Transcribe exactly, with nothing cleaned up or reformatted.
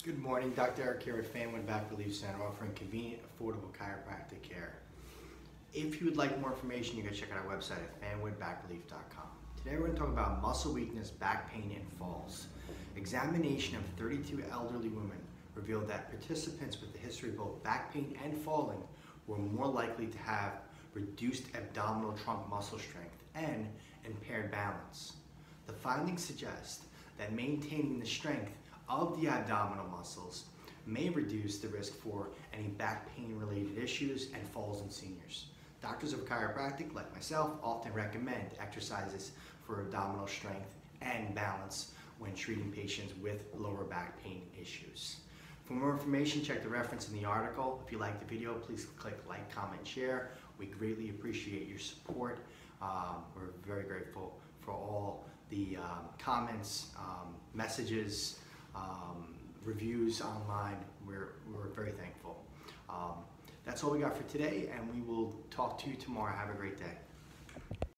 Good morning, Doctor Eric here at Fanwood Back Relief Center, offering convenient, affordable chiropractic care. If you would like more information, you can check out our website at fanwood back relief dot com. Today we're going to talk about muscle weakness, back pain, and falls. Examination of thirty-two elderly women revealed that participants with a history of both back pain and falling were more likely to have reduced abdominal trunk muscle strength and impaired balance. The findings suggest that maintaining the strength of the abdominal muscles may reduce the risk for any back pain related issues and falls in seniors. Doctors of chiropractic, like myself, often recommend exercises for abdominal strength and balance when treating patients with lower back pain issues. For more information, check the reference in the article. If you like the video, please click like, comment, share. We greatly appreciate your support. Um, we're very grateful for all the um, comments, um, messages, Um, reviews online. We're, we're very thankful. Um, that's all we got for today, and we will talk to you tomorrow. Have a great day.